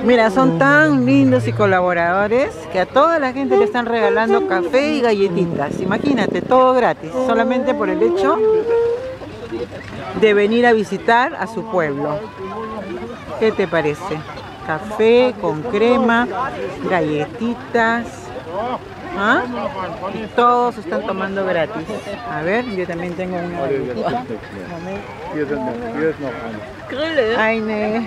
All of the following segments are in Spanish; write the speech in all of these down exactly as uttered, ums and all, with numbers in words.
Mira, son tan lindos y colaboradores que a toda la gente le están regalando café y galletitas. Imagínate, todo gratis, solamente por el hecho de venir a visitar a su pueblo. ¿Qué te parece? Café con crema, galletitas. ¿Ah? Y todos están tomando gratis. A ver, yo también tengo una galletita. Grille. Eine.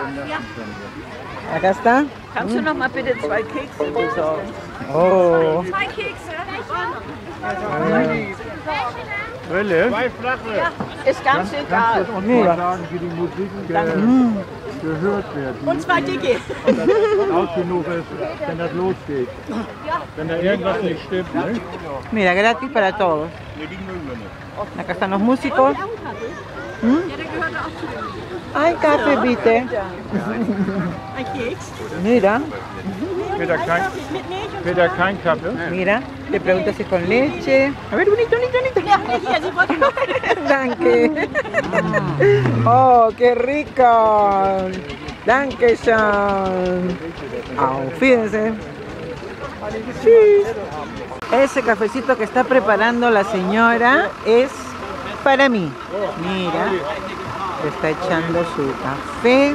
Acá está. Kannst du noch mal bitte zwei Kekse besorgen? Oh. Zwei Kekse. Grille? Ja, ist ganz egal. Mira. Sagen, wie die Musik Mm. gehört wird. Und zwei dicke. Dass das laut genug ist, wenn das losgeht. Wenn da irgendwas nicht stimmt, ne? Mira, gratis para todos. Acá están los músicos. ¿Mm? Ay, café, viste. Ein Keks. Mira, Wird da kein, wird da kein Kaffee? mira. Te pregunto si es con leche. A ver, bonito, bonito, bonito. Ja, hier, sie wollte noch. Danke. Oh, qué rico. Danke schön. Oh, fíjense. Sí. Ese cafecito que está preparando la señora es para mí. Mira, le está echando su café.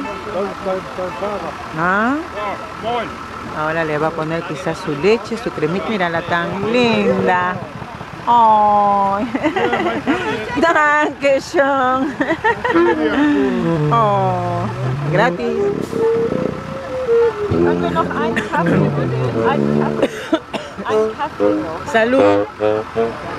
¿Ah? Ahora le va a poner quizás su leche, su cremita. Mírala tan linda. Oh, danke schön. Oh, gratis. Können wir noch einen Kaffee bitte? Einen Kaffee. Einen Kaffee noch. Salud.